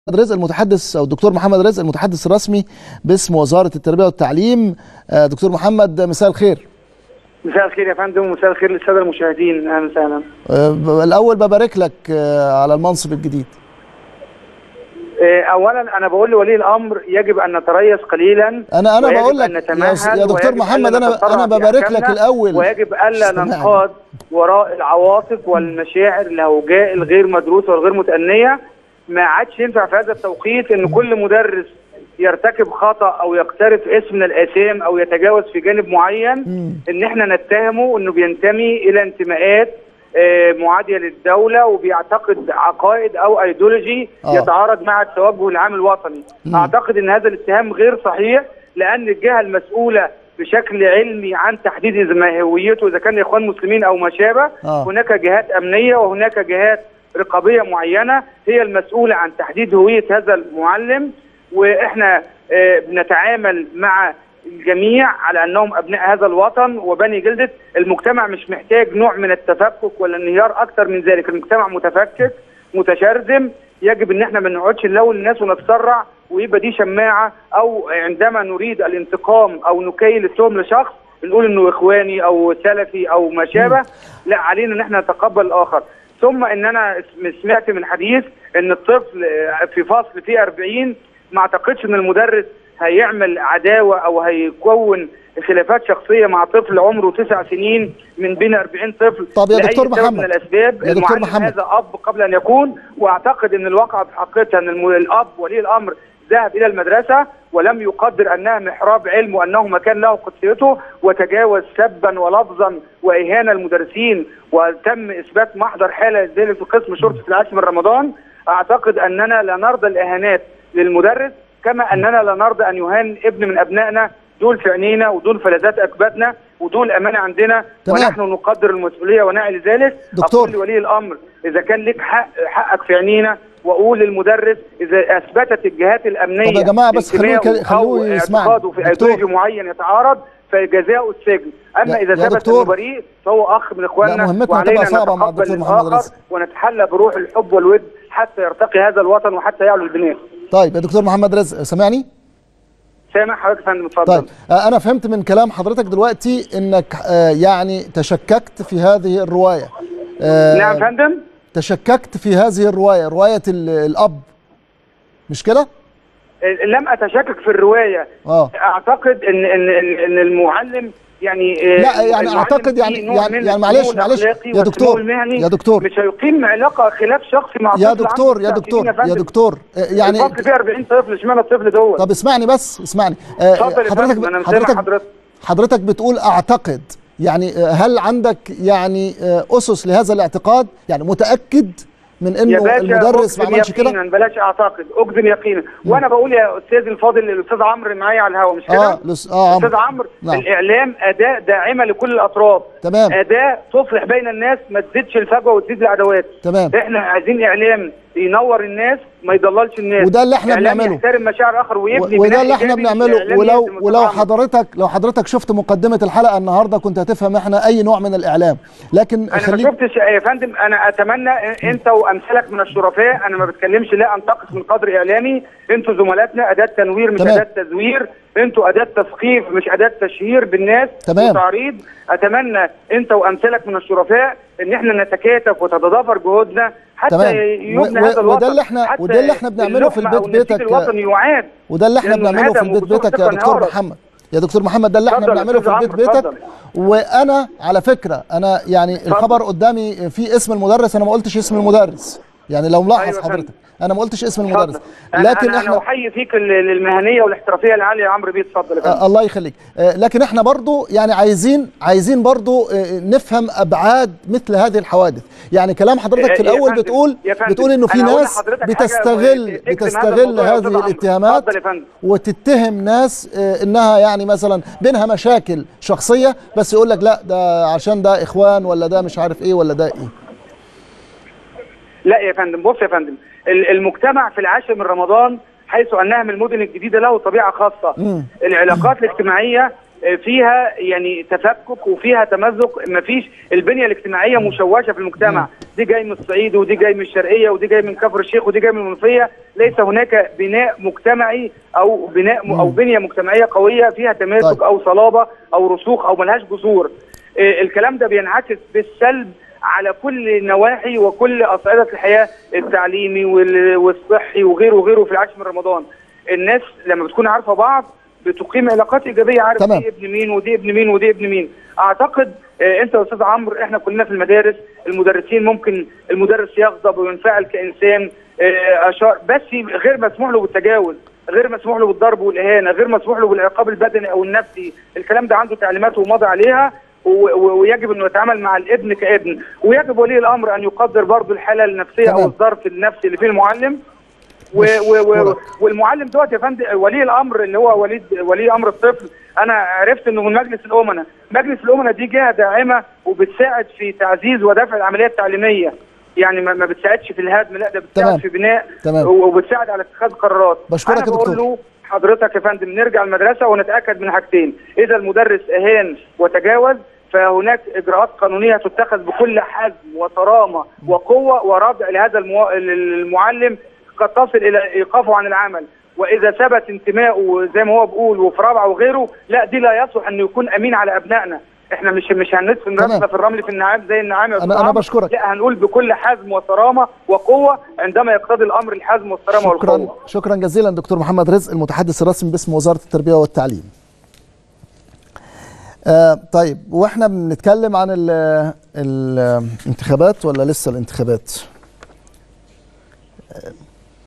رزق المتحدث او الدكتور محمد رزق المتحدث الرسمي باسم وزارة التربية والتعليم. دكتور محمد، مساء الخير. مساء الخير يا فندم، ومساء الخير للساده المشاهدين. اهلا وسهلا. الاول ببارك لك على المنصب الجديد. اولا انا بقول لولي الامر يجب ان نتريث قليلا. انا بقول لك يا دكتور محمد، انا ببارك لك الاول، ويجب الا ننقاد وراء العواطف والمشاعر الهوجاء الغير مدروسه والغير متأنية. ما عادش ينفع في هذا التوقيت ان كل مدرس يرتكب خطأ او يقترف اسم من الاثام او يتجاوز في جانب معين ان احنا نتهمه انه بينتمي الى انتماءات معاديه للدوله وبيعتقد عقائد او ايديولوجي يتعارض مع التوجه العام الوطني. اعتقد ان هذا الاتهام غير صحيح، لان الجهه المسؤوله بشكل علمي عن تحديد هويته اذا كان اخوان مسلمين او ما شابه، هناك جهات امنيه وهناك جهات رقابيه معينه هي المسؤوله عن تحديد هويه هذا المعلم، واحنا بنتعامل مع الجميع على انهم ابناء هذا الوطن وبني جلده. المجتمع مش محتاج نوع من التفكك ولا انهيار اكثر من ذلك، المجتمع متفكك متشرذم، يجب ان احنا ما نقعدش نلول الناس ونتسرع ويبقى دي شماعه، او عندما نريد الانتقام او نكيل التهم لشخص نقول انه اخواني او سلفي او ما شابه. لا، علينا ان احنا نتقبل الاخر. ثم ان انا سمعت من حديث ان الطفل في فصل فيه 40، ما اعتقدش ان المدرس هيعمل عداوه او هيكون خلافات شخصيه مع طفل عمره 9 سنين من بين 40 طفل. طب يا دكتور محمد، من الاسباب المعلم هذا اب قبل ان يكون، واعتقد ان الواقع في حقيقتها ان الاب ولي الامر ذهب الى المدرسه ولم يقدر انها محراب علم وانه مكان له قدسيته، وتجاوز سبا ولفظا واهانه المدرسين، وتم اثبات محضر حاله ذلك في قسم شرطه العاشر من رمضان. اعتقد اننا لا نرضى الاهانات للمدرس، كما اننا لا نرضى ان يهان ابن من ابنائنا. دول في عينينا ودول فلذات اكبادنا ودول امانه عندنا. تمام. ونحن نقدر المسؤوليه ونعي لذلك. اقول لولي الامر اذا كان لك حقك في عينينا، واقول للمدرس اذا اثبتت الجهات الامنيه. طب يا جماعه بس خلوه يسمعني. في ايديولوجي معين يتعارض فجزاؤه السجن، اما اذا ثبت انه بريء فهو اخ من اخواننا، وعلينا ان نتقبل الاخر ونتحلى بروح الحب والود حتى يرتقي هذا الوطن وحتى يعلو البناء. طيب يا دكتور محمد رزق، سامعني؟ سامع حضرتك يا فندم، اتفضل. طيب انا فهمت من كلام حضرتك دلوقتي انك يعني تشككت في هذه الروايه. نعم يا فندم، تشككت في هذه الروايه، روايه الاب، مش كده؟ لم اتشكك في الروايه. اعتقد ان المعلم يعني لا يعني اعتقد يعني معلش يا دكتور مش هيقيم علاقه خلاف شخصي مع يا دكتور يعني الفصل فيه 40 طفل، اشمعنى الطفل دوت؟ طب اسمعني بس، اسمعني. حضرتك بتقول اعتقد، يعني هل عندك يعني اسس لهذا الاعتقاد؟ يعني متاكد من انه المدرس ما عملش كده؟ بلاش اعتقد، اجزم يقينا. وانا بقول يا استاذ الفاضل الاستاذ عمرو معايا على الهواء، مش كده؟ استاذ عمرو، نعم. الاعلام اداه داعمه لكل الاطراف. تمام. اداه تصلح بين الناس، ما تزيدش الفجوه وتزيد العداوات. تمام. احنا عايزين اعلام ينور الناس ما يضللش الناس، وده اللي احنا بنعمله، يحترم مشاعر اخر ويبني وده اللي احنا بنعمله. ولو حضرتك شفت مقدمه الحلقه النهارده كنت هتفهم احنا اي نوع من الاعلام. لكن انا ما شفتش يا فندم. انا اتمنى انت وامثالك من الشرفاء، انا ما بتكلمش لا انتقص من قدر اعلامي، انتوا زملاتنا، اداه تنوير مش اداه تزوير، انتوا اداه تثقيف مش اداه تشهير بالناس وتعريض. اتمنى انت وامثالك من الشرفاء ان احنا نتكاتف وتتضافر جهودنا حتى يبنى هذا الوطن. وده اللي احنا بنعمله في البيت بيتك، الوطن يعاد. وده اللي احنا بنعمله في البيت بيتك يا دكتور محمد. يا دكتور محمد، ده اللي احنا بنعمله في البيت بيتك. وانا على فكره انا يعني الخبر قدامي في اسم المدرس، انا ما قلتش اسم المدرس، يعني لو ملاحظ. أيوة حضرتك انا ما قلتش اسم المدرس، لكن انا احيي فيك المهنيه والاحترافيه العاليه يا عمرو بيه. اتفضل يا فندم. الله يخليك. لكن احنا برضو يعني عايزين برضو نفهم ابعاد مثل هذه الحوادث. يعني كلام حضرتك في الاول بتقول انه في ناس بتستغل هذه الاتهامات وتتهم ناس انها يعني مثلا بينها مشاكل شخصيه، بس يقول لك لا ده عشان ده اخوان ولا ده مش عارف ايه ولا ده ايه. لا يا فندم، بص يا فندم، المجتمع في العاشر من رمضان حيث انها من المدن الجديده له طبيعه خاصه. العلاقات الاجتماعيه فيها يعني تفكك وفيها تمزق، مفيش البنيه الاجتماعيه مشوشه في المجتمع، دي جاي من الصعيد ودي جاي من الشرقيه ودي جاي من كفر الشيخ ودي جاي من المنوفيه، ليس هناك بناء مجتمعي او بناء او بنيه مجتمعيه قويه فيها تماسك او صلابه او رسوخ او ملهاش جذور. الكلام ده بينعكس بالسلب على كل النواحي وكل اصعده الحياه، التعليمي والصحي وغيره وغيره. في العاشر من رمضان الناس لما بتكون عارفه بعض بتقيم علاقات ايجابيه، عارف دي ابن مين ودي ابن مين ودي ابن مين. اعتقد انت يا استاذ عمرو، احنا كلنا في المدارس، المدرسين ممكن المدرس يغضب وينفعل كانسان بس غير مسموح له بالتجاوز، غير مسموح له بالضرب والاهانه، غير مسموح له بالعقاب البدني او النفسي. الكلام ده عنده تعليمات ومضى عليها، ويجب انه يتعامل مع الابن كابن، ويجب ولي الامر ان يقدر برضه الحاله النفسيه او الظرف النفسي اللي فيه المعلم. والمعلم دوت يا فندم، ولي الامر اللي هو ولي امر الطفل، انا عرفت انه من مجلس الامناء. مجلس الامناء دي جهه داعمه وبتساعد في تعزيز ودفع العمليه التعليميه، يعني ما بتساعدش في الهدم، لا ده بتساعد في بناء وبتساعد على اتخاذ قرارات. بشكرك يا دكتور. بقول له حضرتك يا فندم نرجع المدرسه ونتاكد من حاجتين: اذا المدرس اهان وتجاوز فهناك اجراءات قانونيه تتخذ بكل حزم وصرامه وقوه وردع لهذا المعلم قد تصل الى ايقافه عن العمل. واذا ثبت انتمائه زي ما هو بيقول وفي رابعه وغيره، لا دي لا يصلح انه يكون امين على ابنائنا. احنا مش هندفن راسنا في الرمل في النعام زي النعام. انا بشكرك. لا، هنقول بكل حزم وصرامه وقوه عندما يقتضي الامر الحزم والصرامه والقوه. شكرا جزيلا دكتور محمد رزق، المتحدث الرسمي باسم وزاره التربيه والتعليم. طيب، واحنا بنتكلم عن الانتخابات ولا لسه الانتخابات؟